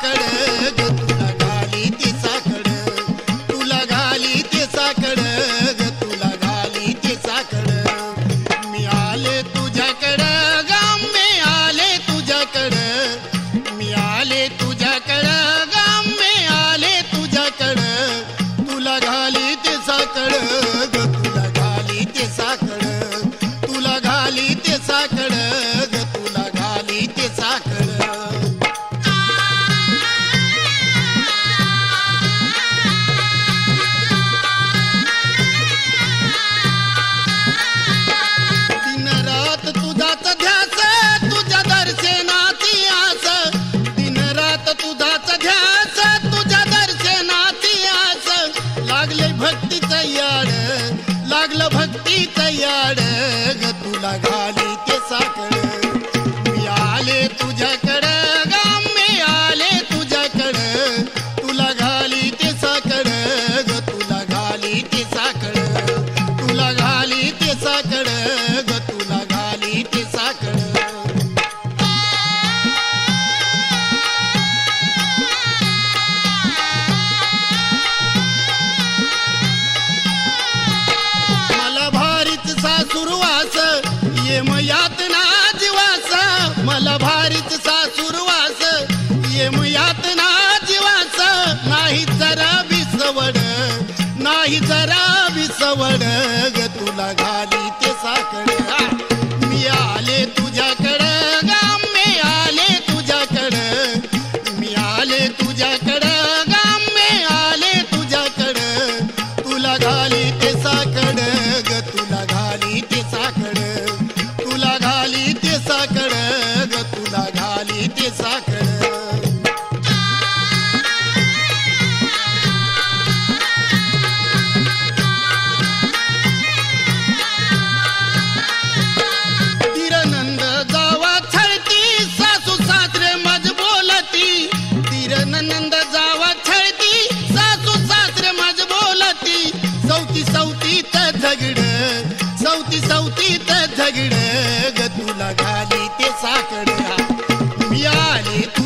साकड ग तुला घाली ते साकड तुला घाली ते साकड ग तुला घाली ते साकड मी आले तुझ्याकडं ग मी आले तुझ्याकडं मी आले तुझ्याकडं ग मी आले तुझ्याकडं तुला घाली ते साकड ग तुला घाली ते साकड तुला घाली ते साकड ग तुला घाली ते साकड दिन रात तुझाच ध्यास तुझ्या दर्शनाची आस दिन रात तुझाच ध्यास तुझ्या दर्शनाची आस लागले भक्तीचं याड लागलं भक्तीचं याड ग तुला घाली ते साकड मी आले तुझ्याकडं ग मी आले तुझ्याकडं तुला घाली ते साकड ग तुला घाली ते साकड तुला घाली ते साकड ग तुला घाली ते साकड मला भारीच सासुरवास ये मयात ना जीवास मला भारीच सासुरवास ये मयात ना जीवास नाही जरा बिसवड नाही जरा बिसवड ग तुला घाली ते साकड मी आले तुझ्याकडं ग मी आले तुझ्याकडं मी आले तुझ्याकडं ग मी आले तुझ्याकडं तुला घाली ते साकड ग तुला घाली ते साकड तुला घाली ते साकड ग तुला घाली ते साकड तिरनंद जावा छळती सासू सासरे मज बोलती तिरनंद जावा छळती सासू सासरे मज बोलती सौती सौतीत झगड सौती सौतीत झगड ग तुला घाली ते साकड मी आले